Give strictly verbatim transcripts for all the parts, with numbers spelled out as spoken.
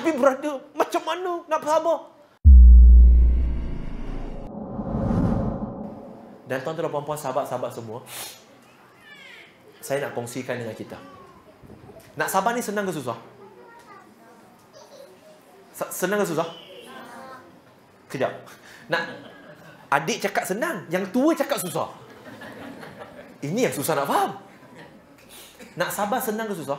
Tapi brother, macam mana nak sabar? Dan tuan-tuan dan puan-puan, sahabat-sahabat semua, saya nak kongsikan dengan kita. Nak sabar ni senang ke susah? Senang ke susah? Kejap. Nak adik cakap senang, yang tua cakap susah. Ini yang susah nak faham. Nak sabar senang ke susah?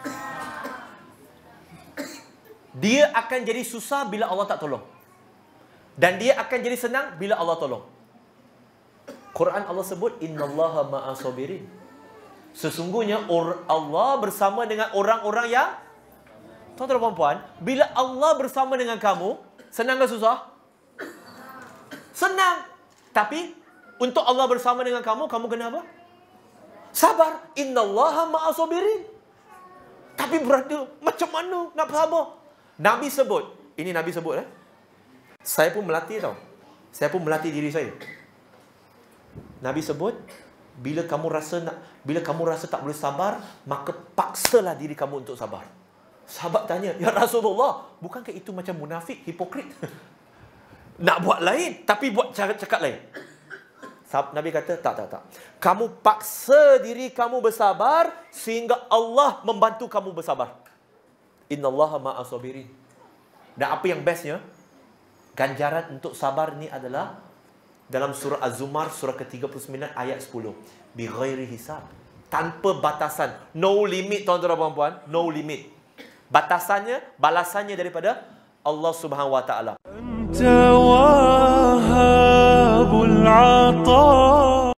Dia akan jadi susah bila Allah tak tolong. Dan dia akan jadi senang bila Allah tolong. Quran Allah sebut innallaha ma'as sabirin. Sesungguhnya Allah bersama dengan orang-orang yang, tuan-tuan dan puan-puan, bila Allah bersama dengan kamu, senang ke susah? Senang. Tapi untuk Allah bersama dengan kamu, kamu kena apa? Sabar. Innallaha ma'as sabirin. Tapi brother, macam mana nak sabar? Nabi sebut, ini Nabi sebut eh. Saya pun melatih tau. Saya pun melatih diri saya. Nabi sebut, bila kamu rasa nak, bila kamu rasa tak boleh sabar, maka paksalah diri kamu untuk sabar. Sahabat tanya, ya Rasulullah, bukankah itu macam munafik, hipokrit? Nak buat lain, tapi buat cara cakap lain. Nabi kata, tak, tak, tak. Kamu paksa diri kamu bersabar, sehingga Allah membantu kamu bersabar. Innallaha ma'as sabirin. Dan apa yang bestnya, ganjaran untuk sabar ni adalah dalam surah Az-Zumar, surah ke tiga puluh sembilan, ayat sepuluh. Bi ghairi hisab. Tanpa batasan. No limit, tuan-tuan dan puan-puan. No limit. Batasannya, balasannya daripada Allah Subhanahu wa taala.